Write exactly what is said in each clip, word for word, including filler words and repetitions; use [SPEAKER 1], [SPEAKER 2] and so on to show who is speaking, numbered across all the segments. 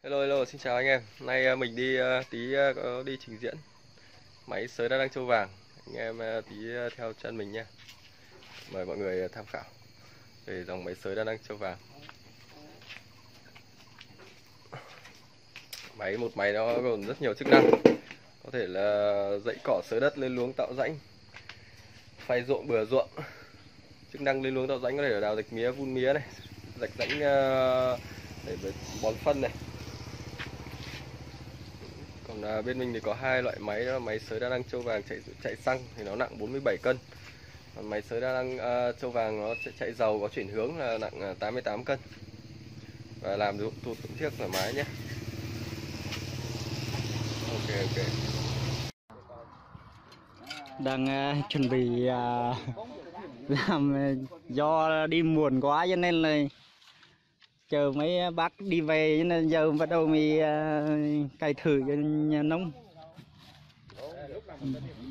[SPEAKER 1] Hello, hello, xin chào anh em. Nay mình đi tí có đi trình diễn máy sới đa năng châu vàng. Anh em tí theo chân mình nha. Mời mọi người tham khảo về dòng máy sới đa năng châu vàng. Máy một máy nó gồm rất nhiều chức năng. Có thể là dãy cỏ sới đất lên luống tạo rãnh, phay ruộng bừa ruộng. Chức năng lên luống tạo rãnh có thể là đào rạch mía, vun mía này, rạch rãnh để bón phân này. Còn à, bên mình thì có hai loại máy, đó là máy sới đa năng châu vàng chạy chạy xăng thì nó nặng bốn mươi bảy cân. Còn máy sới đa năng à, châu vàng nó chạy, chạy dầu có chuyển hướng là nặng à, tám mươi tám cân. Và làm dụng tụt thiếc thoải mái nhé. Ok ok.
[SPEAKER 2] Đang uh, chuẩn bị uh, làm do đi muộn quá cho nên là chờ mấy bác đi về, cho nên giờ bắt đầu mới uh, cày thử cho nhà nông. Ừ.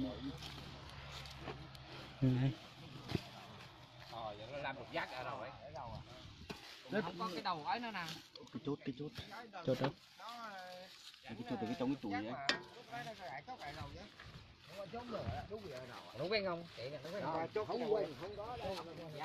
[SPEAKER 3] Ờ, giờ nó làm một giác ở đâu ấy? Nó không có cái đầu ấy nữa nè.
[SPEAKER 2] Cái chốt, cái chốt, chốt đó.
[SPEAKER 3] Cái chốt từ cái trong cái túi ấy. Đúng quen không? Chị đúng quen không? Chốt không quen, không có đâu.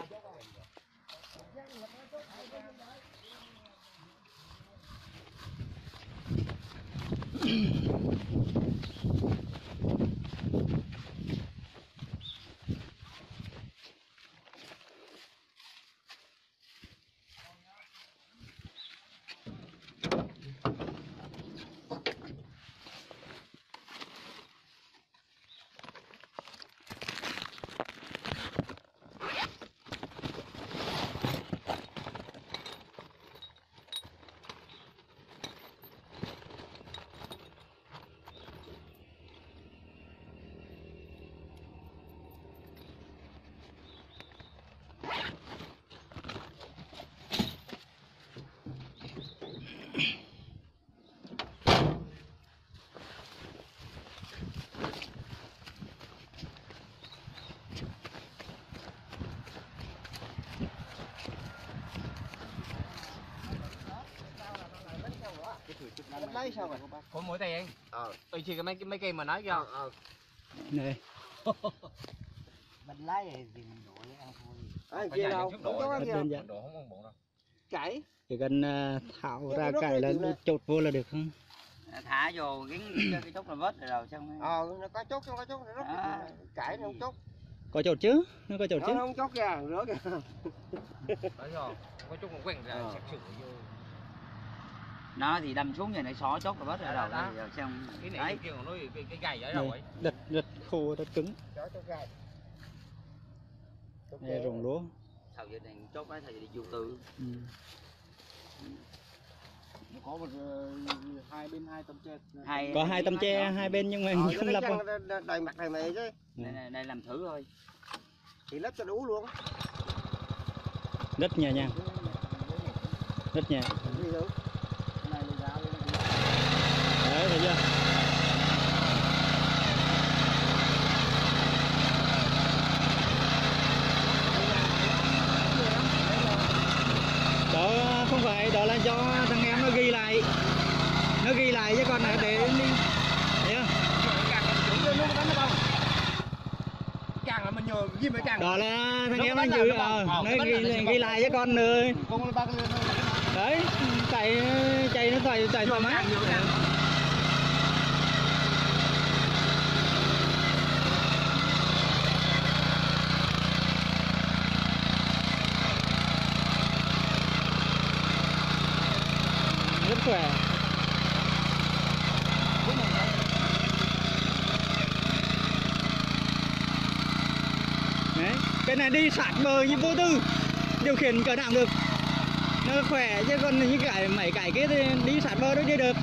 [SPEAKER 3] Lấy sao vậy? Có mỗi tay anh. Ờ. Tôi chỉ cái mấy cái mấy cây mà nói cho. Ờ.
[SPEAKER 2] Này.
[SPEAKER 4] Mình lấy thì mình đổi ăn thôi.
[SPEAKER 3] À, kia đâu? Không có
[SPEAKER 2] Rất đơn giản.
[SPEAKER 3] đồ không ăn bụng đâu.
[SPEAKER 4] Cải.
[SPEAKER 2] Chỉ cần uh, tháo ra cải là chốt vô là được không?
[SPEAKER 4] Thả vô gắn cho cái chốt là vết rồi xong.
[SPEAKER 3] Ờ, nó có chốt, không có chốt nó
[SPEAKER 4] à.
[SPEAKER 3] Cải nó không chốt.
[SPEAKER 2] Có chốt chứ? Nó có chốt chứ?
[SPEAKER 3] Nó không chốt kìa, rửa kìa. Đấy rồi, có chốt một quanh ra sạch sửa vô.
[SPEAKER 4] Nó thì đâm xuống rồi nó xỏ chốt là vết rồi đầu rồi xong.
[SPEAKER 3] Cái này kia còn nói cái cái gầy ở đâu ấy?
[SPEAKER 2] Đất đất khô, đất cứng.
[SPEAKER 3] Chó chốt gầy.
[SPEAKER 2] Đây rồng lúa.
[SPEAKER 4] Sau giờ này chốt đấy thì đi vô tư.
[SPEAKER 2] Ừ.
[SPEAKER 3] Nó có một uh, hai bên hai tấm tre.
[SPEAKER 4] Hai,
[SPEAKER 2] có hai tấm tre hai bên nhưng mà
[SPEAKER 3] ờ,
[SPEAKER 2] không lắp đâu.
[SPEAKER 3] Đầy mặt đầy mày chứ.
[SPEAKER 4] Đây, đây, đây làm thử thôi.
[SPEAKER 3] Thì lắp cho đủ luôn.
[SPEAKER 2] Rất nhẹ nhàng. Rất nhẹ. Đấy, thấy chưa? Đó không phải, đó là do thằng em nó ghi lại. Nó ghi lại chứ còn là để đi. Thấy không?
[SPEAKER 3] Càng là mình nhờ ghi mấy càng.
[SPEAKER 2] Đó là thằng em nó ghi, ờ, nó ghi, ghi lại chứ con nữa. Đấy, chạy chạy nó chạy chạy thoải mái. Rất khỏe. Đấy, cái này đi sạt bờ như vô tư, điều khiển cỡ nào được, nó khỏe chứ còn những cái mấy cái kia thì đi sạt bờ đâu chơi được.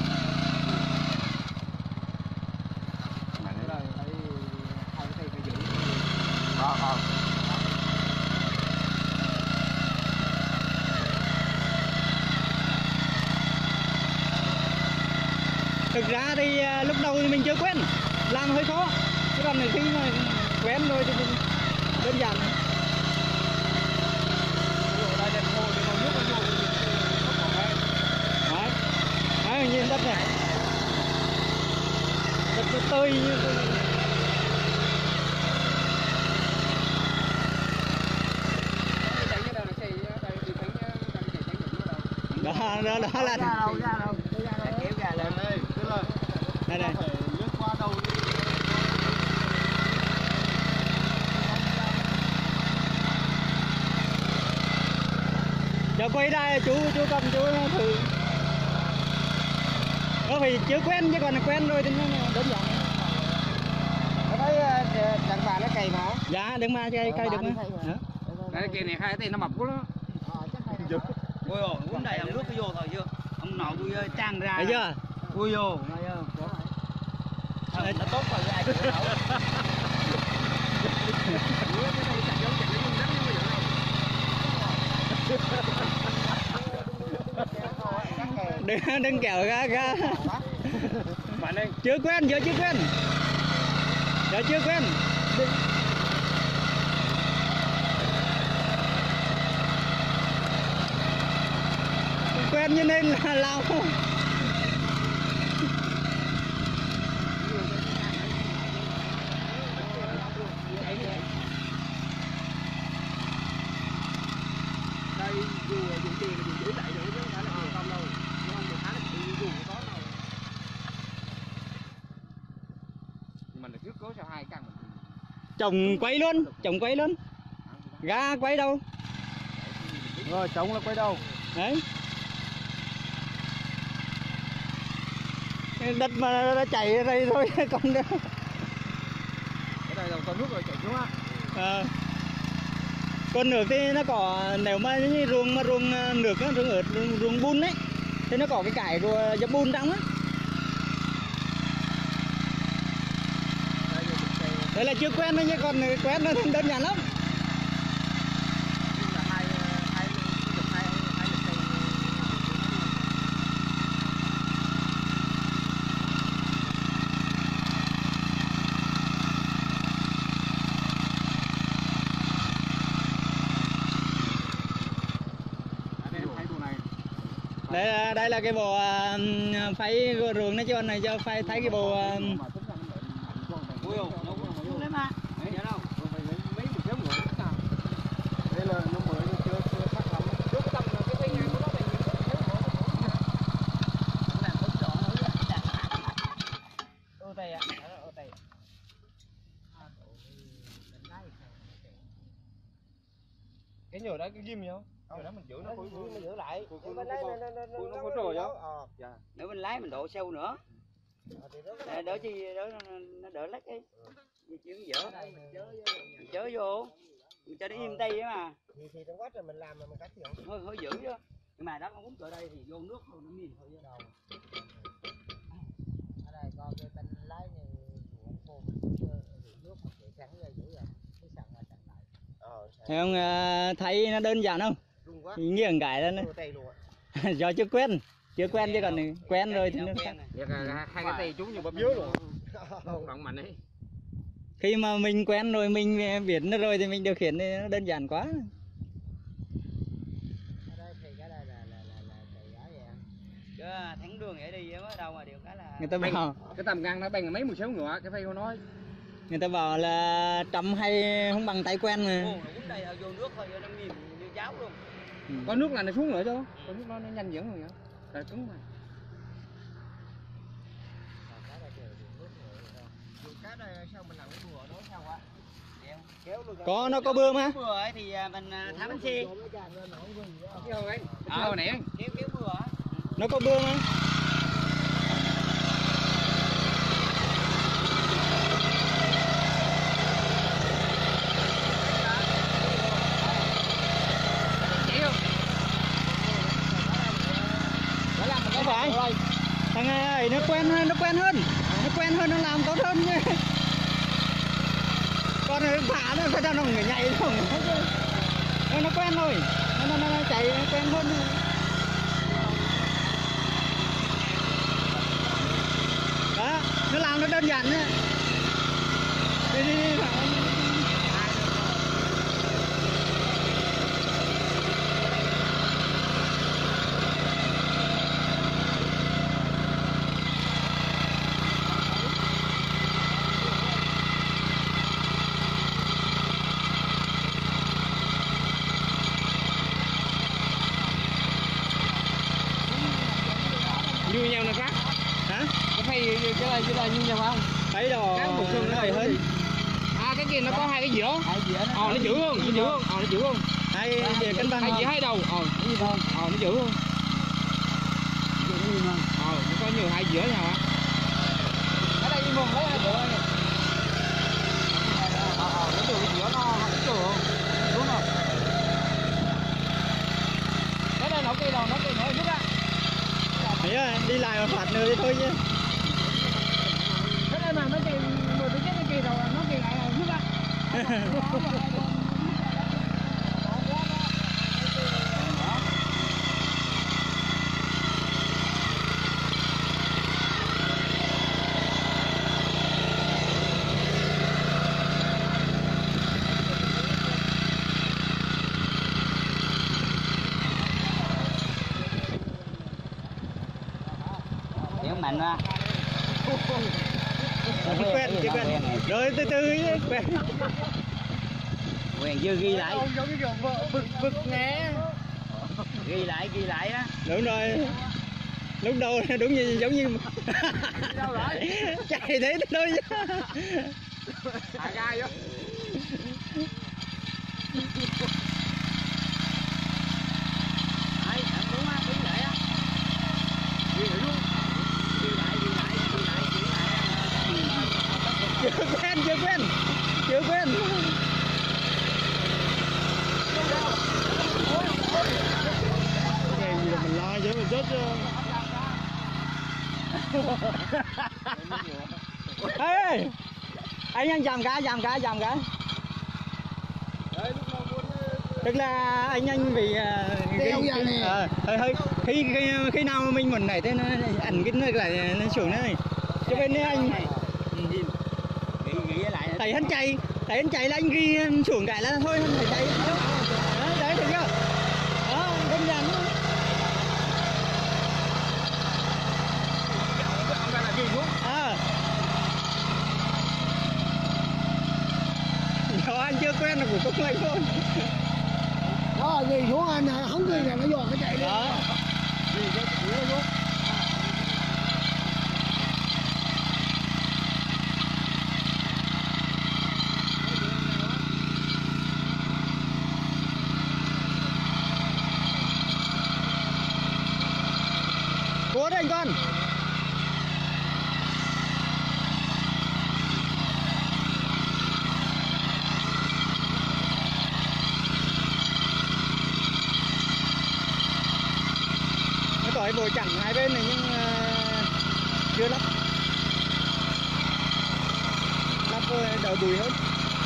[SPEAKER 2] Thực ra thì lúc đầu thì mình chưa quen, làm hơi khó, chứ còn khi mà quen rồi thì đơn giản. Đấy. Đấy, tươi. Đó, đó, đó là
[SPEAKER 4] Ra đâu, ra đâu, ra đâu, kéo ra lên.
[SPEAKER 1] Đây, tức là
[SPEAKER 2] đây này.
[SPEAKER 1] phải lướt qua đầu đi.
[SPEAKER 2] Giờ quay ra chú chú cầm chú thử. Nó phải chưa quen chứ còn quen rồi thì nó đơn giản.
[SPEAKER 3] Ở đây chẳng bà nó cày mà.
[SPEAKER 2] Dạ đừng mà cây cây được nữa.
[SPEAKER 3] Cái kia này hai cái nó mập quá đó.
[SPEAKER 4] Ôi ôi, uống đầy ấm nước cái vô thôi chưa? Ông nội tôi ơi, tràn ra.
[SPEAKER 2] Thấy chưa?
[SPEAKER 4] Ui vô. Nó tốt rồi ai cũng nấu.
[SPEAKER 2] đừng đừng kẹo ra ra.
[SPEAKER 1] Bạn ơi,
[SPEAKER 2] Chưa quen, giờ chưa quen. Giờ chưa quen. Đừng. Quen như nên là lao.
[SPEAKER 3] Đây dù dù tiền là dù giữ lại rồi chứ không phải là nhiều không đâu. Nhưng một tháng thì dù có đâu. Mình là trước cố sao hai căn mình.
[SPEAKER 2] Chồng quay luôn, chồng quay luôn. Ra quay đâu?
[SPEAKER 1] rồi trống là quay đầu.
[SPEAKER 2] Đấy. Cái đất mà nó chảy ở đây thôi còn đâu.
[SPEAKER 1] Cái này là con nước rồi chảy xuống á.
[SPEAKER 2] À. Còn nước thì nó có, nếu mà như ruộng mà ruộng nước á, ruộng ớt, ruộng, ruộng bùn ấy thì nó có cái cải của dập bùn trong á. Đấy là chưa quen thôi chứ còn quen nó thì đơn giản lắm. Đây là, đây là cái bộ uh, phay ruộng nó cho này cho phay thấy cái bộ uh,
[SPEAKER 4] Ui ôi, nó cũng lấy mà. Nhớ đâu?
[SPEAKER 3] Mấy một giống người nào.
[SPEAKER 1] Đây là nó mới nhưng chưa chưa sắc lắm.
[SPEAKER 3] Trước tầm là cái tay ngang của nó là những cái giống người.
[SPEAKER 4] Làm tốt chọn ở đây ạ, ở đây.
[SPEAKER 1] Cái nhựa đó cái ghim gì không? Nhựa đó mình giữ nó cuối
[SPEAKER 3] Mình giữ lại.
[SPEAKER 1] Cuối-
[SPEAKER 3] Cái
[SPEAKER 1] cuối-
[SPEAKER 3] bên đây
[SPEAKER 1] cuối-
[SPEAKER 3] nó nó nó
[SPEAKER 1] cuối- nó
[SPEAKER 3] nó
[SPEAKER 1] có
[SPEAKER 3] có
[SPEAKER 1] trồi
[SPEAKER 3] gì
[SPEAKER 1] á.
[SPEAKER 3] đó. Ờ.
[SPEAKER 1] Dạ.
[SPEAKER 4] Nếu mình lái mình độ sâu nữa. Để đỡ chi đỡ nó đỡ lách ấy. Vì chứ dở. Mình chớ vô. Mình cho nó im tay á mà.
[SPEAKER 3] Thì thì trong quá trình mình làm mà mình cắt hiểu.
[SPEAKER 4] Hơi hơi dữ chứ. Nhưng mà đó con uống ở đây thì vô nước thôi nó mìn thôi chứ đâu.
[SPEAKER 3] Ở đây con cái tên lái như ruộng khô mình rửa nước mà để sẵn ra giữ rồi. Cái sẵn là sẵn lại. Ờ.
[SPEAKER 2] thấy không, uh, thấy nó đơn giản không?
[SPEAKER 3] Rung quá.
[SPEAKER 2] Thì nghiêng cái đó
[SPEAKER 3] Đưa tay luôn ạ.
[SPEAKER 2] do chưa quen, chưa quen chứ còn quen rồi thì nó khác.
[SPEAKER 3] Hai cái tay chú như bắp dứa luôn. Không động mạnh ấy.
[SPEAKER 2] Khi mà mình quen rồi, mình biết nó rồi thì mình điều khiển thì nó đơn giản quá.
[SPEAKER 3] Ở đây thì cái đây là là là là cái giá vậy anh.
[SPEAKER 4] Chứ thắng đường vậy đi mới đâu mà điều cái là
[SPEAKER 2] Người ta bảo
[SPEAKER 3] Cái tầm ngang nó bằng mấy mười sáu ngựa cái phay của nó.
[SPEAKER 2] người ta bảo là trăm hay không bằng tay quen mà.
[SPEAKER 4] Ồ, nó uống đây là vô nước thôi nó mìn như cháo luôn.
[SPEAKER 2] Ừ.
[SPEAKER 3] Có nước là nó xuống nữa chứ. Có nước nó nó nhanh dẫn rồi nhá. Tại cứng mà. Cái này sao mình làm cái bùa đó sao quá? Kéo luôn.
[SPEAKER 2] Có, nó có bươm á.
[SPEAKER 4] Bừa ấy thì mình thả bánh xe.
[SPEAKER 3] Ờ nè.
[SPEAKER 4] Kéo kéo bừa á.
[SPEAKER 2] Nó có bươm á. Không phải. Thằng này nó quen hơn, nó quen hơn. Nó quen hơn, nó làm tốt hơn chứ. Con nó thả nó phải cho nó người nhảy không. Nó, nó quen rồi. Nó, nó, nó, nó chạy nó quen hơn. Đó, nó làm nó đơn giản nhá. Đi đi đi.
[SPEAKER 5] như nhau là khác.
[SPEAKER 2] Hả?
[SPEAKER 5] Có phải cái này cái này như nhau không?
[SPEAKER 2] Thấy đồ
[SPEAKER 5] Khác một xương
[SPEAKER 2] nó hơn.
[SPEAKER 5] À cái kia nó có hai cái dĩa.
[SPEAKER 3] Hai dĩa nó.
[SPEAKER 5] Ờ nó giữ không? Nó giữ không? Ờ nó giữ không?
[SPEAKER 2] Hai về cân bằng.
[SPEAKER 5] Hai dĩa hai đầu. Ờ
[SPEAKER 3] Cái gì không?
[SPEAKER 5] ờ nó giữ không?
[SPEAKER 3] Cái gì không?
[SPEAKER 5] Ờ nó có nhiều hai dĩa nhau á.
[SPEAKER 3] Cái này đi mùng lấy hai bộ này. Ờ ờ nó được cái dĩa nó không được. Đúng không? Cái này nó kia đâu nó kia nữa giúp á.
[SPEAKER 2] Thấy rồi, đi lại mà phạt nữa thì thôi chứ.
[SPEAKER 3] Cái này mà nó kia mười cái cái kia rồi nó kia lại giúp á.
[SPEAKER 4] Hiểu mạnh ra.
[SPEAKER 2] Chưa quen, chưa quen. Rồi từ từ chứ, quen.
[SPEAKER 4] Quen chưa ghi lại.
[SPEAKER 3] Giống như kiểu vợ vực vực nghe.
[SPEAKER 4] Ghi lại ghi lại á.
[SPEAKER 2] Đúng rồi. Lúc đầu đúng như giống như
[SPEAKER 3] Đâu rồi?
[SPEAKER 2] chạy thế thôi chứ.
[SPEAKER 3] À gai á.
[SPEAKER 4] Đấy, đúng á, đúng vậy á. Ghi lại luôn. Ghi lại ghi lại ghi lại ghi lại.
[SPEAKER 2] Chưa quen, chưa quen. Chưa quen. Cái gì mà mình lo chứ mình chết chứ. Ê, anh anh giảm cái, giảm cái, giảm cái. Tức là anh anh bị uh,
[SPEAKER 3] Đeo ra nè.
[SPEAKER 2] Ờ, hơi hơi khi, khi khi nào mà mình muốn này thế nó ảnh cái này lại nó xuống này. Cho bên đây anh
[SPEAKER 4] Ghi ghi lại.
[SPEAKER 2] thấy hắn chạy, thấy hắn chạy là anh ghi xuống cái là thôi hắn phải chạy. Đó, đấy thấy chưa? Đó, đơn giản thôi. À. Đó, anh chưa quen là của công lệnh thôi.
[SPEAKER 3] Đó gì xuống anh không ghi là nó dò cái chạy đi.
[SPEAKER 2] Đó. Cố đấy anh con. Nó có cái bộ chặn hai bên này nhưng uh, chưa lắp. Lắp đỡ bụi hơn.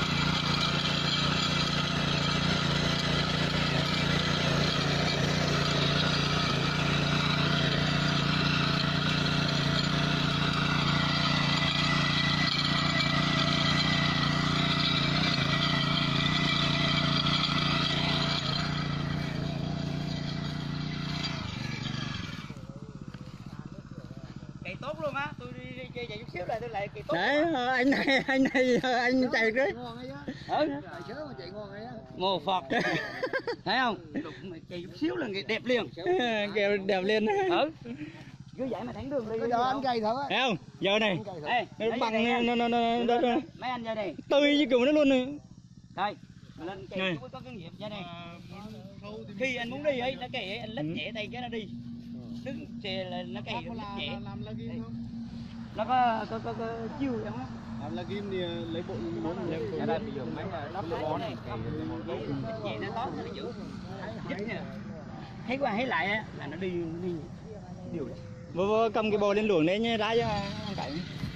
[SPEAKER 4] Cây tốt luôn á, tôi đi, đi chơi chạy chút xíu lại tôi lại cây tốt.
[SPEAKER 2] Đấy, anh này, anh này, anh chạy đấy.
[SPEAKER 3] Ngon ấy á.
[SPEAKER 4] Ừ.
[SPEAKER 3] Chạy sớm mà chạy ngon ấy á.
[SPEAKER 4] Mồ Phật. Thấy không? Đụng mà chạy chút xíu là người đẹp liền.
[SPEAKER 2] Kèo đẹp lên.
[SPEAKER 4] Ừ. Cứ vậy mà thẳng đường đi.
[SPEAKER 3] Cái đó anh cày thử á.
[SPEAKER 2] Thấy không? Giờ này,
[SPEAKER 4] Ê,
[SPEAKER 2] nó bằng nó nó nó nó
[SPEAKER 4] mấy anh ra đây.
[SPEAKER 2] tươi như kiểu nó luôn này.
[SPEAKER 4] Đây, mà lên cây chú có kinh nghiệm ra đây. Khi anh muốn đi ấy, nó cây ấy, anh lách nhẹ tay cái nó đi. Đứng xe là nó cây nó lách nhẹ.
[SPEAKER 3] Làm là ghim không?
[SPEAKER 4] Nó có có có, có chiêu vậy không á?
[SPEAKER 3] Làm là ghim thì lấy bộ muốn lấy
[SPEAKER 4] Ở đây bây giờ mấy lắp cái bó này, nhẹ nó tó nó giữ. Dít nè. Thấy qua thấy lại á là nó đi nó đi điều đấy.
[SPEAKER 2] Vô, vô cầm cái bò lên luồng lên nhé, ra cho ăn cảnh.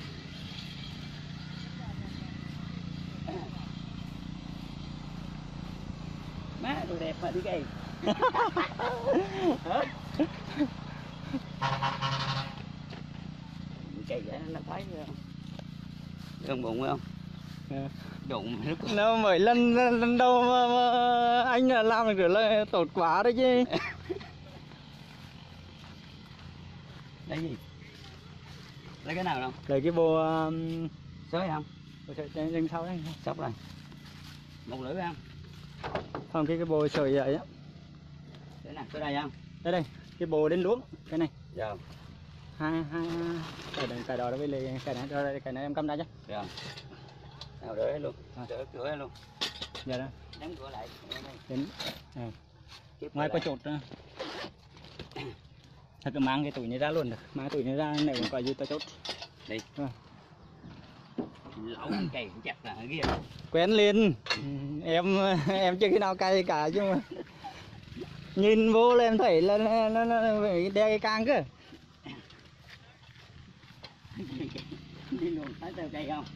[SPEAKER 4] Má đồ đẹp mà đi cây. Cây vậy nó thấy gần bụng phải không?
[SPEAKER 2] À.
[SPEAKER 4] Đụng lúc
[SPEAKER 2] Nó mấy lần, lần, lần đầu mà, mà anh là làm được là tốt quá đấy chứ.
[SPEAKER 4] Lấy gì? Lấy cái nào đâu?
[SPEAKER 2] Lấy cái bộ um...
[SPEAKER 4] Sới không?
[SPEAKER 2] Trên, trên sau đấy.
[SPEAKER 4] Sóc rồi. Một lưỡi không?
[SPEAKER 2] Không, cái cái bộ sợi vậy á.
[SPEAKER 4] Cái nào? Cái đây không?
[SPEAKER 2] Đây đây, cái bộ đến luống, cái này.
[SPEAKER 4] Dạ.
[SPEAKER 2] hai hai cái đó cái đó với lại cái này rồi cái này em cầm ra chứ.
[SPEAKER 4] Được không? Nào đỡ luôn, đỡ cửa luôn.
[SPEAKER 2] Dạ đó.
[SPEAKER 4] Đóng cửa lại.
[SPEAKER 2] Đến. À. Ngoài có chốt nữa. Thật cứ mang cái túi này ra luôn được, mang túi này ra nếu có gì tao chốt.
[SPEAKER 4] Đi.
[SPEAKER 2] À.
[SPEAKER 4] Lẩu cày cũng chặt là kia.
[SPEAKER 2] Quen liền. Em em chưa khi nào cày cả chứ mà. Nhìn vô là em thấy là nó nó, nó phải đeo cái càng cơ.
[SPEAKER 4] Đi luôn, thấy tao cày không?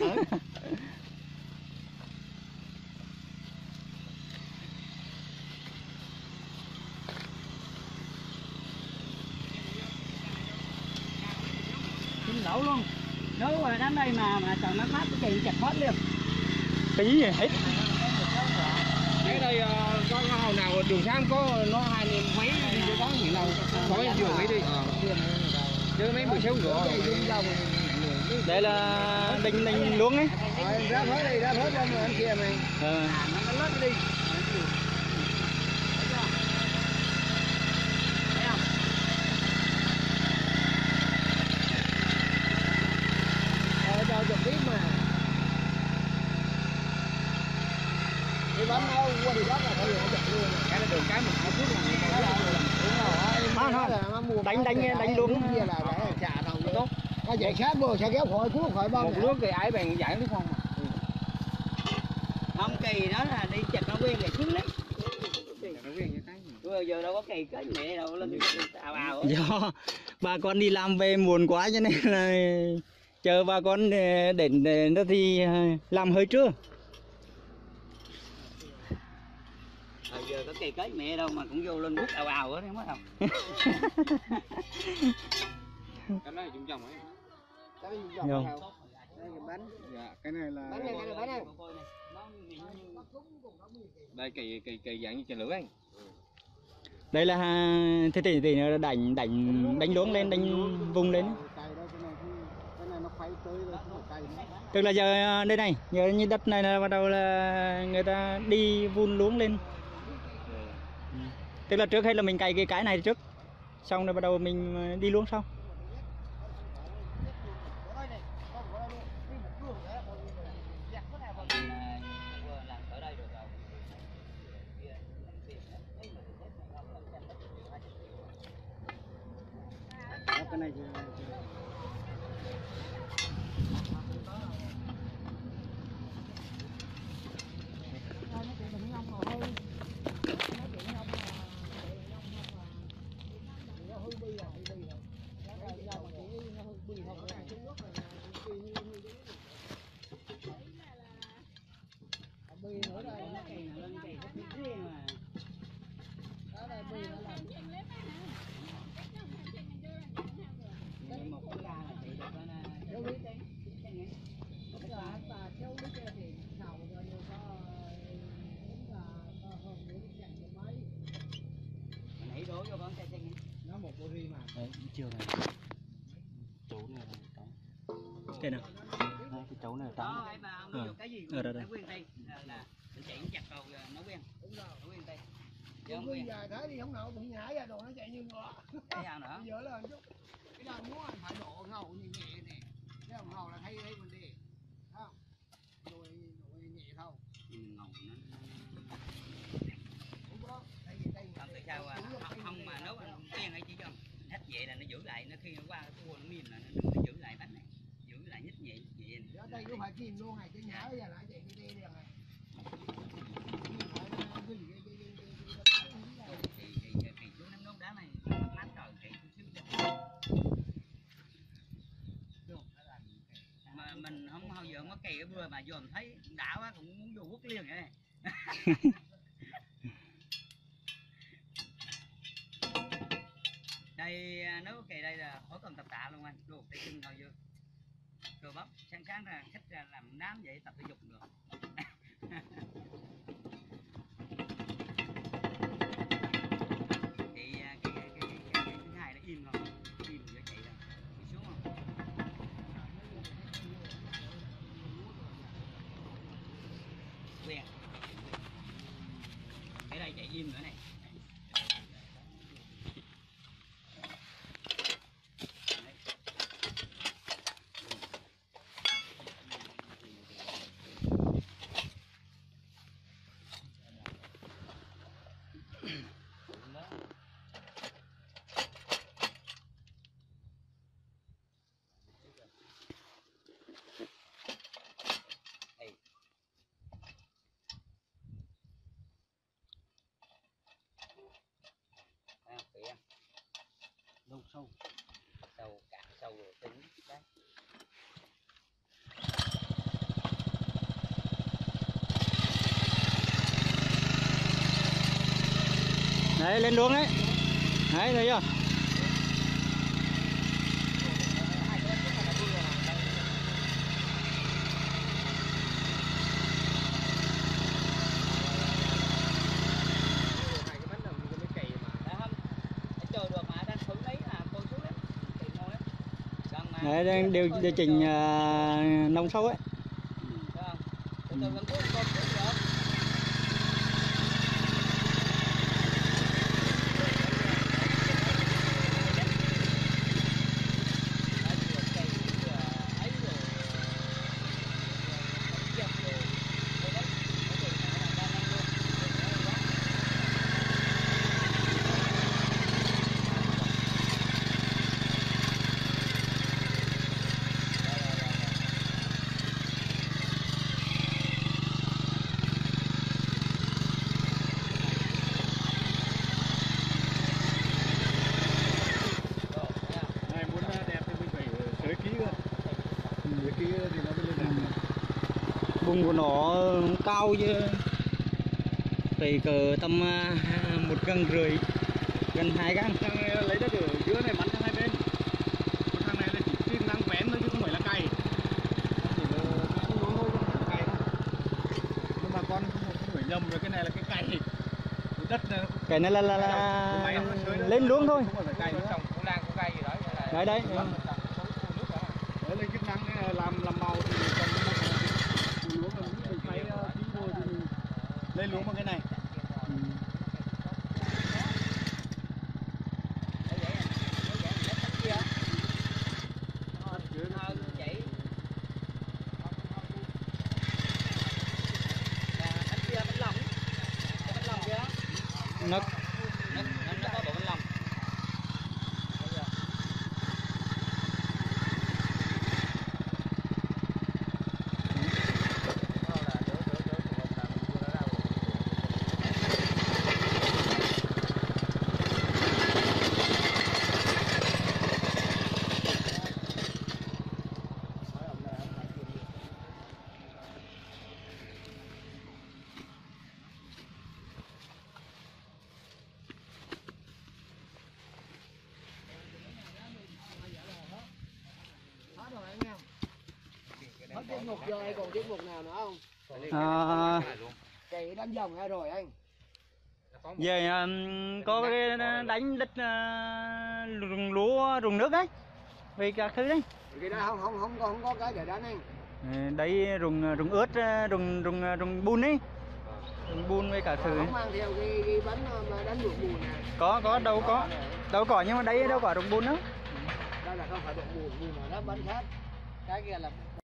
[SPEAKER 4] Xin lẩu luôn. Nếu mà đến đây mà mà còn nó phát cái kỳ chặt hết luôn.
[SPEAKER 2] Tí gì hết.
[SPEAKER 5] Cái đây uh, có hồi nào đường sáng có nó hai mấy đi cho có hiện nào có vừa mấy đi. Ờ. Chứ mấy mười sáu rưỡi.
[SPEAKER 2] Đây là đinh đinh luống ấy.
[SPEAKER 3] Rồi ra hết đi, ra hết lên rồi anh kia mày.
[SPEAKER 2] Ờ.
[SPEAKER 4] Nó lết đi.
[SPEAKER 3] Ờ cho chụp biết mà. Đi bắn đâu qua đi bắt là phải chụp luôn.
[SPEAKER 5] Cái là đường cái mình không phút là
[SPEAKER 3] Đúng rồi.
[SPEAKER 2] Đánh đánh đánh luống
[SPEAKER 3] kia là để trả thầu tốt. Có chạy sát vô sẽ kéo khỏi cuốc khỏi bơm.
[SPEAKER 5] một nước thì ái bằng giải đúng không?
[SPEAKER 4] Không kỳ đó là đi chặt nó nguyên rồi xuống lấy.
[SPEAKER 5] Nó nguyên như thế.
[SPEAKER 4] Bây giờ đâu có kỳ cái mẹ đâu lên ào ào.
[SPEAKER 2] Do bà con đi làm về muộn quá cho nên là chờ bà con đến nó thì làm hơi trưa.
[SPEAKER 4] Bây giờ có kỳ cái mẹ đâu mà cũng vô lên quất ào ào hết không biết không.
[SPEAKER 5] Cái này chúng trồng ấy.
[SPEAKER 3] Cái gì
[SPEAKER 2] Không.
[SPEAKER 3] Đây là bánh.
[SPEAKER 5] Dạ, cái này là
[SPEAKER 3] Bánh này, cái này bánh này.
[SPEAKER 5] đây kỳ kỳ kỳ dạng như chè lửa anh.
[SPEAKER 2] Đây là thế thì thì nó đánh đánh đánh luống lên, đánh vùng lên.
[SPEAKER 3] Cày đây cái này cái này nó khuấy tới rồi không phải cày nữa.
[SPEAKER 2] Tức là giờ đây này, giờ như đất này là bắt đầu là người ta đi vun luống lên. Tức là trước hết là mình cày cái cái này trước, xong rồi bắt đầu mình đi luống sau.
[SPEAKER 3] Cái này thì
[SPEAKER 4] đổ vô con xe xanh
[SPEAKER 3] nó một bộ ri mà.
[SPEAKER 2] Đấy, chiều này. Chỗ này là tắm. Cái nào? Đây, cái chỗ này là tắm.
[SPEAKER 4] đó ấy mà ví dụ cái gì
[SPEAKER 2] Ở đây đây.
[SPEAKER 4] nó quen tay là, là mình chạy chặt cầu nó quen. Đúng rồi, nó quen tay. Chứ không
[SPEAKER 3] Bây
[SPEAKER 4] quen.
[SPEAKER 3] giờ thấy đi không nậu bị nhảy ra đồ nó chạy như ngựa.
[SPEAKER 4] Cái nào nữa?
[SPEAKER 3] Giờ lên chút. Cái nào muốn anh phải độ ngầu như nhẹ nè. Cái nào ngầu là thay thay mình đi. Không? Rồi rồi nhẹ thôi.
[SPEAKER 4] Ừ, ngầu nó
[SPEAKER 3] Đúng đó. Thay thay
[SPEAKER 4] không tại sao à, không, không mà nếu anh quen ấy chỉ cho hết vậy là nó giữ lại, nó khi nó qua cái cua nó mềm là nó, nó giữ lại bánh này, giữ lại nhích nhẹ nhẹ.
[SPEAKER 3] Ở đây cũng phải kìm luôn này, cái nhả giờ lại chạy đi đi này.
[SPEAKER 4] Thì thì thì thì chú nắm nốt đá này mát trời chạy chút xíu cho. Mà mình không bao giờ có kỳ cái bưa mà vô mình thấy đã quá cũng muốn vô quất liền vậy này. Đây nếu kỳ đây là khỏi cần tập tạ luôn anh, đồ tay chân thôi vô cơ bắp sáng sáng ra khách ra làm đám vậy tập thể dục được. Thì cái, cái, cái, cái, cái thứ hai nó im không, im rồi chạy rồi đi xuống không. Quen cái đây chạy im nữa này.
[SPEAKER 2] Đấy, lên luống đấy. Đấy, thấy chưa? Đấy, đang điều, điều chỉnh uh, nông sâu ấy. Bung của nó cao chứ, phải cỡ tầm uh, một găng rưỡi, gần hai găng.
[SPEAKER 5] Thằng này lấy đất ở giữa này bắn sang hai bên. Thằng này là chỉ chuyên năng vén thôi chứ không phải là cày. Chỉ là cái luống thôi chứ không phải cày đâu. Nhưng mà con không, không phải nhầm rồi, cái này là cái cày. Cái đất này
[SPEAKER 2] Cái này là là, là lên luống thôi.
[SPEAKER 5] Không phải cày nữa. Trồng củ lan củ cây gì đó.
[SPEAKER 2] Đấy đấy.
[SPEAKER 5] Đấy là chức năng làm làm màu thì cần củ luống là mình phải ký rồi thì mình lên luống bằng cái này.
[SPEAKER 2] Ừ. Nó
[SPEAKER 4] nó có bộ bánh lòng.
[SPEAKER 3] Hết tiết mục rồi, còn tiết mục nào nữa không?
[SPEAKER 2] à,
[SPEAKER 3] Chạy đánh vòng ra rồi anh.
[SPEAKER 2] về um, có cái đánh đít uh, rừng lúa rừng nước đấy, vì các thứ đấy.
[SPEAKER 3] Cái đó không không không có không có cái để đánh anh.
[SPEAKER 2] Đấy rừng rừng ướt, rừng rừng rừng bùn ấy, rừng bùn với cả thứ.
[SPEAKER 3] Không mang theo cái, cái bánh mà đánh ruộng bùn này.
[SPEAKER 2] Có có đâu có đâu có, nhưng mà đấy đâu có rừng bùn đâu.
[SPEAKER 3] Đây là không phải độ bùn, bùn là nó bánh khác. Cái kia là